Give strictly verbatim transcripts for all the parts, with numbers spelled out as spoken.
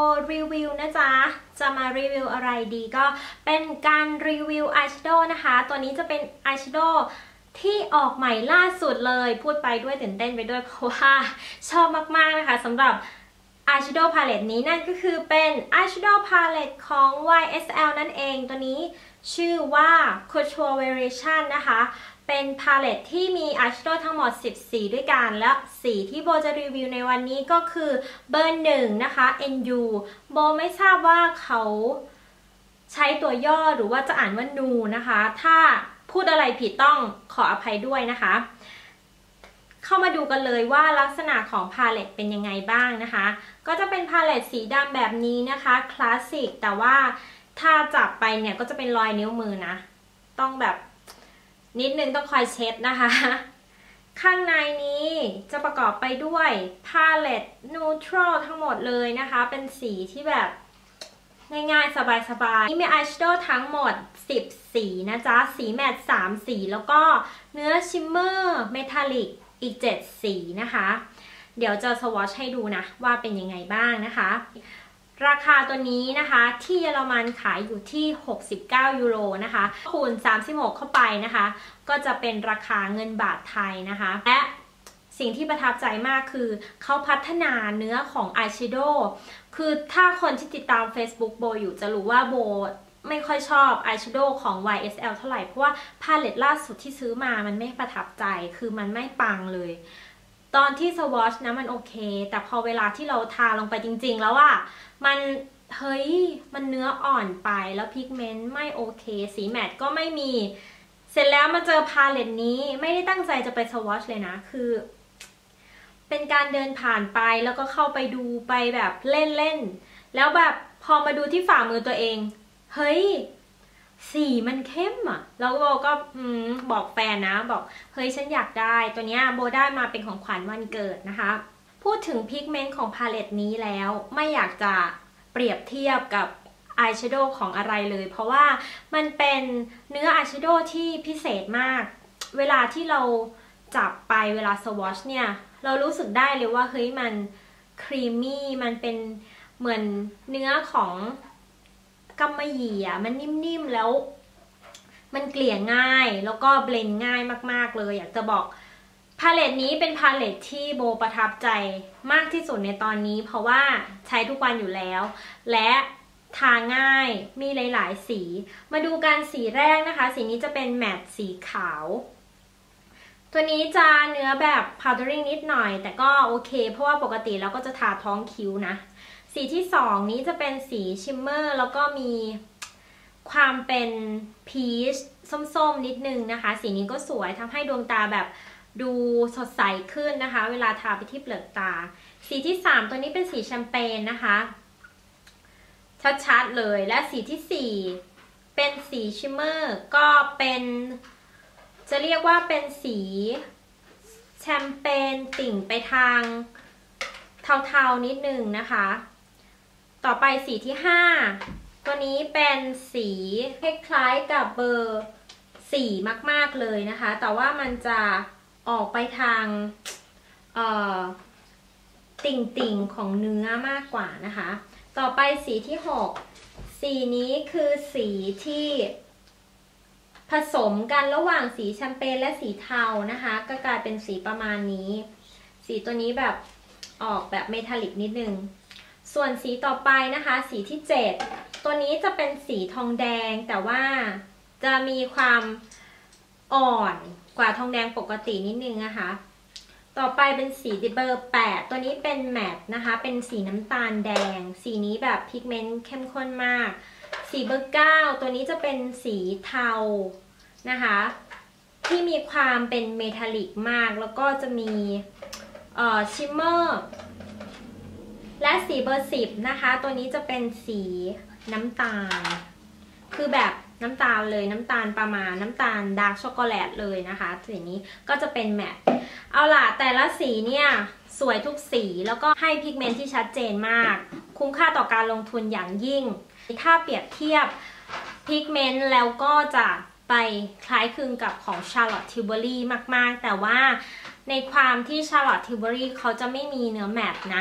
รีวิวนะจ๊ะจะมารีวิวอะไรดีก็เป็นการรีวิวอายแชโดว์นะคะตัวนี้จะเป็นอายแชโดว์ที่ออกใหม่ล่าสุดเลยพูดไปด้วยตื่นเต้นไปด้วยเพราะว่าชอบมากๆนะคะสำหรับอายแชโดว์พาเลตนี้นั่นก็คือเป็นอายแชโดว์พาเลตของ วาย เอส แอล นั่นเองตัวนี้ชื่อว่า Couture Variation นะคะเป็นพาเลตที่มีอายแชโดว์ทั้งหมดสิบสีด้วยกันและสีที่โบจะรีวิวในวันนี้ก็คือเบอร์หนึ่งนะคะ เอ็น ยู โบไม่ทราบว่าเขาใช้ตัวย่อหรือว่าจะอ่านว่านูนะคะถ้าพูดอะไรผิดต้องขออภัยด้วยนะคะเข้ามาดูกันเลยว่าลักษณะของพาเลตเป็นยังไงบ้างนะคะก็จะเป็นพาเลตสีดำแบบนี้นะคะคลาสสิกแต่ว่าถ้าจับไปเนี่ยก็จะเป็นรอยนิ้วมือนะต้องแบบนิดนึงต้องคอยเช็ดนะคะข้างในนี้จะประกอบไปด้วยพาเลตนูทรัลทั้งหมดเลยนะคะเป็นสีที่แบบง่ายๆสบายๆนี่มีอายแชโดว์ทั้งหมดสิบสีนะจ๊ะสีแมตต์สามสีแล้วก็เนื้อชิมเมอร์เมทัลลิกอีกเจ็ดสีนะคะเดี๋ยวจะสวอชให้ดูนะว่าเป็นยังไงบ้างนะคะราคาตัวนี้นะคะที่เยอรมันขายอยู่ที่หกสิบเก้ายูโรนะคะคูณสามสิบหกเข้าไปนะคะก็จะเป็นราคาเงินบาทไทยนะคะและสิ่งที่ประทับใจมากคือเขาพัฒนาเนื้อของอายแชโดว์คือถ้าคนที่ติดตาม Facebook โบอยู่จะรู้ว่าโบไม่ค่อยชอบอายแชโดว์ของ วาย เอส แอล เท่าไหร่เพราะว่าพาเลตล่าสุดที่ซื้อมามันไม่ประทับใจคือมันไม่ปังเลยตอนที่สวอชนะมันโอเคแต่พอเวลาที่เราทาลงไปจริงๆแล้วว่ามันเฮ้ยมันเนื้ออ่อนไปแล้วพิกเมนต์ไม่โอเคสีแมตต์ก็ไม่มีเสร็จแล้วมาเจอพาเลตนี้ไม่ได้ตั้งใจจะไปสวอชเลยนะคือเป็นการเดินผ่านไปแล้วก็เข้าไปดูไปแบบเล่นๆแล้วแบบพอมาดูที่ฝ่ามือตัวเองเฮ้ยสีมันเข้มอ่ะแล้วโบก็บอกแฟนนะบอกเฮ้ยฉันอยากได้ตัวเนี้ยโบได้มาเป็นของขวัญวันเกิดนะคะพูดถึงพิกเมนต์ของพาเลตนี้แล้วไม่อยากจะเปรียบเทียบกับอายแชโดว์ของอะไรเลยเพราะว่ามันเป็นเนื้ออายแชโดว์ที่พิเศษมากเวลาที่เราจับไปเวลาสวอชเนี่ยเรารู้สึกได้เลยว่าเฮ้ยมันครีมมี่มันเป็นเหมือนเนื้อของกำมะหยี่อ่ะมันนิ่มๆแล้วมันเกลี่ยง่ายแล้วก็เบลนด์ง่ายมากๆเลยอยากจะบอกพาเลตนี้เป็นพาเลตที่โบประทับใจมากที่สุดในตอนนี้เพราะว่าใช้ทุกวันอยู่แล้วและทาง่ายมีหลายๆสีมาดูกันสีแรกนะคะสีนี้จะเป็นแมตต์สีขาวตัวนี้จะเนื้อแบบ powdering นิดหน่อยแต่ก็โอเคเพราะว่าปกติเราก็จะทาท้องคิ้วนะสีที่สองนี้จะเป็นสีชิมเมอร์แล้วก็มีความเป็นพีชส้มๆนิดนึงนะคะสีนี้ก็สวยทำให้ดวงตาแบบดูสดใสขึ้นนะคะเวลาทาไปที่เปลือกตาสีที่สามตัวนี้เป็นสีแชมเปญนะคะชัดๆเลยและสีที่สี่เป็นสีชิมเมอร์ก็เป็นจะเรียกว่าเป็นสีแชมเปญติ่งไปทางเทาๆนิดนึงนะคะต่อไปสีที่ห้าตัวนี้เป็นสีคล้ายๆกับเบอร์สี่มากๆเลยนะคะแต่ว่ามันจะออกไปทางเอ่อติ่งๆของเนื้อมากกว่านะคะต่อไปสีที่หกสีนี้คือสีที่ผสมกันระหว่างสีแชมเปญและสีเทานะคะก็กลายเป็นสีประมาณนี้สีตัวนี้แบบออกแบบเมทัลลิกนิดนึงส่วนสีต่อไปนะคะสีที่เจ็ดตัวนี้จะเป็นสีทองแดงแต่ว่าจะมีความอ่อนกว่าทองแดงปกตินิดนึงนะคะต่อไปเป็นสีเบอร์แปดตัวนี้เป็นแมตต์นะคะเป็นสีน้ำตาลแดงสีนี้แบบพิกเมนต์เข้มข้นมากสีเบอร์เก้าตัวนี้จะเป็นสีเทานะคะที่มีความเป็นเมทัลลิกมากแล้วก็จะมีเอ่อชิมเมอร์และสีเบอร์สิบนะคะตัวนี้จะเป็นสีน้ำตาลคือแบบน้ำตาลเลยน้ำตาลประมาณน้ำตาลดาร์กช็อกโกแลตเลยนะคะสีนี้ก็จะเป็นแมตต์เอาล่ะแต่ละสีเนี่ยสวยทุกสีแล้วก็ให้พิกเมนต์ที่ชัดเจนมากคุ้มค่าต่อการลงทุนอย่างยิ่งถ้าเปรียบเทียบพิกเมนต์แล้วก็จะไปคล้ายคลึงกับของ Charlotte Tilbury มากๆแต่ว่าในความที่ Charlotte Tilbury เขาจะไม่มีเนื้อแมตต์นะ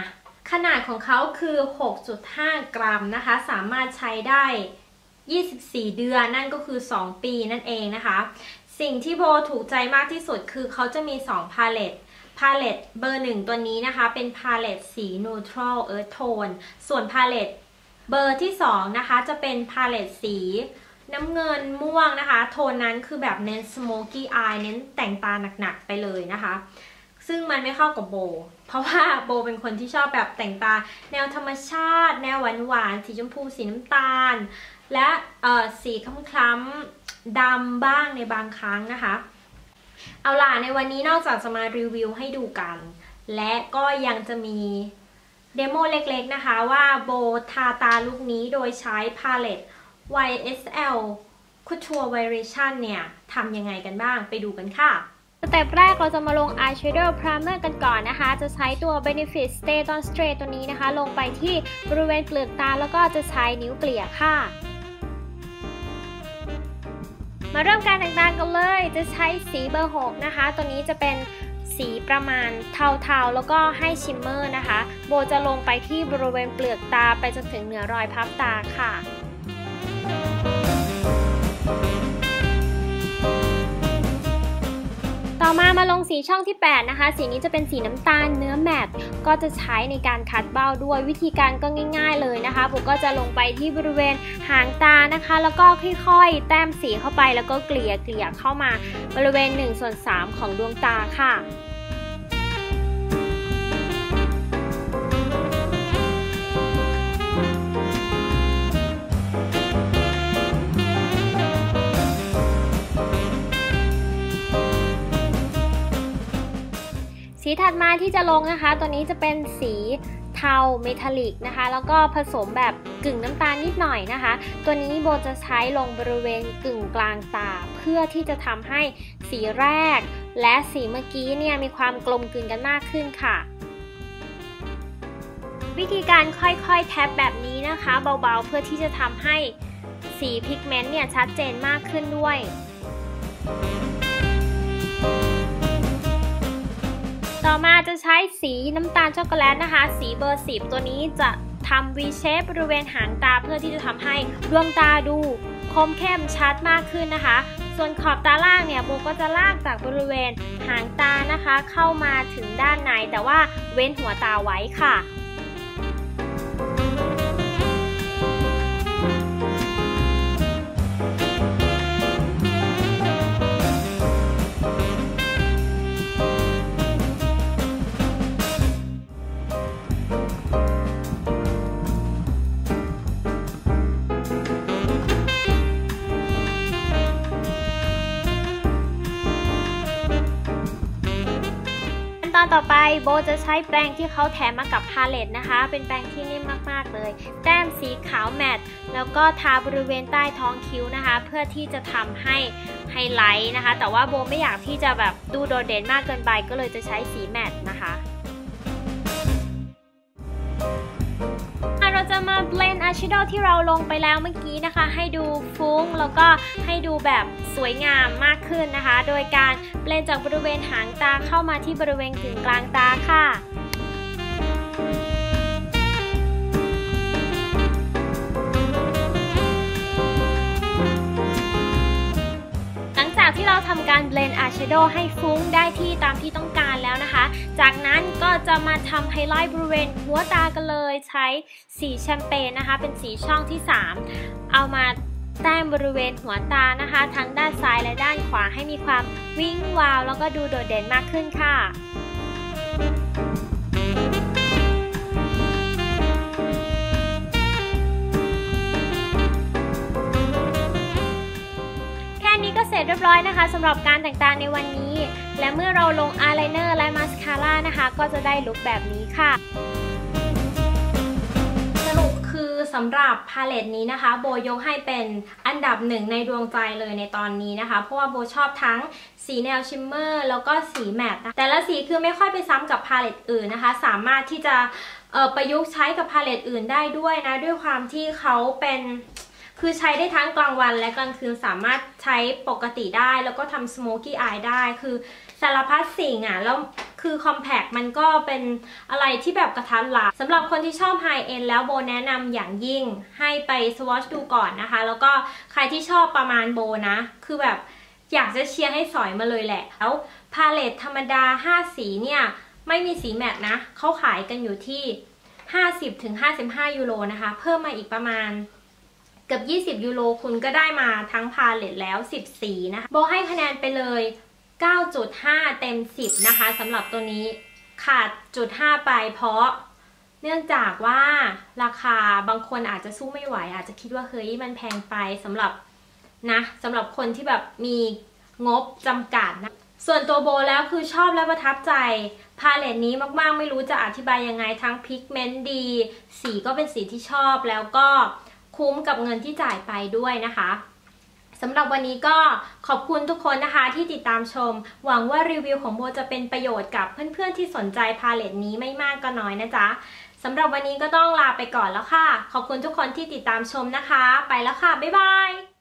ขนาดของเขาคือ หกจุดห้า กรัมนะคะสามารถใช้ได้ยี่สิบสี่เดือนนั่นก็คือสองปีนั่นเองนะคะสิ่งที่โบถูกใจมากที่สุดคือเขาจะมีสองพาเลตพาเลตเบอร์หนึ่งตัวนี้นะคะเป็นพาเลตสี Neutral Earth Tone ส่วนพาเลตเบอร์ที่สองนะคะจะเป็นพาเลตสีน้ำเงินม่วงนะคะโทนนั้นคือแบบเน้น Smoky Eye เน้นแต่งตาหนักๆไปเลยนะคะซึ่งมันไม่เข้ากับโบเพราะว่าโบเป็นคนที่ชอบแบบแต่งตาแนวธรรมชาติแนวหวานๆสีชมพูสีน้ำตาลและสีคล้ำๆดำบ้างในบางครั้งนะคะเอาล่ะในวันนี้นอกจากจะมารีวิวให้ดูกันและก็ยังจะมีเดโมเล็กๆนะคะว่าโบทาตาลุคนี้โดยใช้พาเลต วาย เอส แอล Couture Variation เนี่ยทำยังไงกันบ้างไปดูกันค่ะสเต็ปแรกเราจะมาลง Eyeshadow Primer กันก่อนนะคะจะใช้ตัว Benefit Stay On Straight ตัวนี้นะคะลงไปที่บริเวณเปลือกตาแล้วก็จะใช้นิ้วเกลี่ยค่ะมาเริ่มการแต่งตากันเลยจะใช้สีเบอร์หกนะคะตัวนี้จะเป็นสีประมาณเทาๆแล้วก็ให้ชิมเมอร์นะคะโบจะลงไปที่บริเวณเปลือกตาไปจนถึงเหนือรอยพับตาค่ะต่อมามาลงสีช่องที่แปดนะคะสีนี้จะเป็นสีน้ำตาลเนื้อแมตต์ก็จะใช้ในการคัดเบ้าด้วยวิธีการก็ง่ายๆเลยนะคะผมก็จะลงไปที่บริเวณหางตานะคะแล้วก็ค่อยๆแต้มสีเข้าไปแล้วก็เกลี่ยเกลี่ยเข้ามาบริเวณหนึ่งส่วนสามของดวงตาค่ะสีถัดมาที่จะลงนะคะตัวนี้จะเป็นสีเทาเมทัลลิกนะคะแล้วก็ผสมแบบกึ่งน้ำตาลนิดหน่อยนะคะตัวนี้โบจะใช้ลงบริเวณกึ่งกลางตาเพื่อที่จะทำให้สีแรกและสีเมื่อกี้เนี่ยมีความกลมกลืนกันมากขึ้นค่ะวิธีการค่อยๆแท็บแบบนี้นะคะเบาๆเพื่อที่จะทำให้สีพิกเมนต์เนี่ยชัดเจนมากขึ้นด้วยต่อมาจะใช้สีน้ำตาลช็อกโกแลตนะคะสีเบอร์สิบตัวนี้จะทำ V shape บริเวณหางตาเพื่อที่จะทำให้ดวงตาดูคมเข้มชัดมากขึ้นนะคะส่วนขอบตาล่างเนี่ยโบก็จะลากจากบริเวณหางตานะคะเข้ามาถึงด้านในแต่ว่าเว้นหัวตาไว้ค่ะตอนต่อไปโบจะใช้แปรงที่เขาแถมมากับพาเลตนะคะเป็นแปรงที่นิ่มมากๆเลยแต้มสีขาวแมตต์แล้วก็ทาบริเวณใต้ท้องคิ้วนะคะเพื่อที่จะทำให้ไฮไลท์นะคะแต่ว่าโบไม่อยากที่จะแบบดูโดดเด่นมากเกินไปก็เลยจะใช้สีแมตต์นะคะเราจะมาเบลนด์อายแชโดว์ที่เราลงไปแล้วเมื่อกี้นะคะให้ดูฟุ้งแล้วก็ให้ดูแบบสวยงามมากขึ้นนะคะโดยการเบลนด์จากบริเวณหางตาเข้ามาที่บริเวณกึ่งกลางตาค่ะที่เราทำการเบลนด์อายแชโดว์ให้ฟุ้งได้ที่ตามที่ต้องการแล้วนะคะจากนั้นก็จะมาทำไฮไลท์บริเวณหัวตากันเลยใช้สีแชมเปญนะคะเป็นสีช่องที่สามเอามาแต้มบริเวณหัวตานะคะทั้งด้านซ้ายและด้านขวาให้มีความวิ้งวาวแล้วก็ดูโดดเด่นมากขึ้นค่ะเสร็จเรียบร้อยนะคะสำหรับการแต่งตาในวันนี้และเมื่อเราลงอายไลเนอร์และมาสคาร่านะคะก็จะได้ลุคแบบนี้ค่ะสรุปคือสำหรับพาเลตนี้นะคะโบยกให้เป็นอันดับหนึ่งในดวงใจเลยในตอนนี้นะคะเพราะว่าโบชอบทั้งสีแนวชิมเมอร์แล้วก็สีแมตต์แต่ละสีคือไม่ค่อยไปซ้ำกับพาเลตอื่นนะคะสามารถที่จะเอ่อประยุกต์ใช้กับพาเลตอื่นได้ด้วยนะด้วยความที่เขาเป็นคือใช้ได้ทั้งกลางวันและกลางคืนสามารถใช้ปกติได้แล้วก็ทำ smoky eye ได้คือสารพัดสิ่งอ่ะแล้วคือ Compact มันก็เป็นอะไรที่แบบกระทัดรัดสำหรับคนที่ชอบ High End แล้วโบแนะนำอย่างยิ่งให้ไป swatch ดูก่อนนะคะแล้วก็ใครที่ชอบประมาณโบนะคือแบบอยากจะเชียร์ให้สอยมาเลยแหละแล้วพาเลตธรรมดาห้าสีเนี่ยไม่มีสีแมตต์นะเขาขายกันอยู่ที่ห้าสิบถึงห้าสิบห้ายูโรนะคะเพิ่มมาอีกประมาณเกือบยี่สิบยูโรคุณก็ได้มาทั้งพาเลตแล้วสิบสีนะคะโบให้คะแนนไปเลยเก้าจุดห้า เต็มสิบนะคะสำหรับตัวนี้ขาดจุดห้าไปเพราะเนื่องจากว่าราคาบางคนอาจจะสู้ไม่ไหวอาจจะคิดว่าเฮ้ยมันแพงไปสำหรับนะสำหรับคนที่แบบมีงบจำกัดนะส่วนตัวโบแล้วคือชอบและประทับใจพาเลตนี้มากๆไม่รู้จะอธิบายยังไงทั้งพิกเมนต์ดีสีก็เป็นสีที่ชอบแล้วก็คุ้มกับเงินที่จ่ายไปด้วยนะคะสำหรับวันนี้ก็ขอบคุณทุกคนนะคะที่ติดตามชมหวังว่ารีวิวของโบจะเป็นประโยชน์กับเพื่อนๆที่สนใจพาเลตนี้ไม่มากก็น้อยนะจ๊ะสำหรับวันนี้ก็ต้องลาไปก่อนแล้วค่ะขอบคุณทุกคนที่ติดตามชมนะคะไปแล้วค่ะบ๊ายบาย